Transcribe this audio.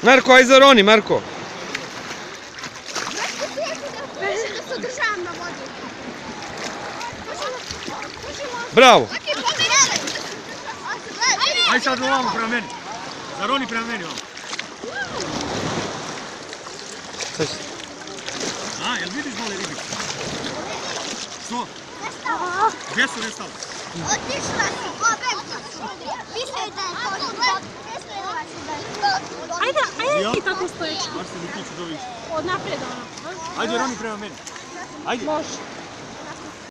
Marko, aj zaroni, Marko. Bravo. Aj sad ovamo prema meni. Zaroni prema meni ovamo. A, jel vidiš dole ribicu? Što? Gdje su nestali? Otišla su, više da je to. Ajde ti tako stojeći. Baš se mi tiču do više. Od naprijed ono. Ajde, roni prema meni. Ajde. Može.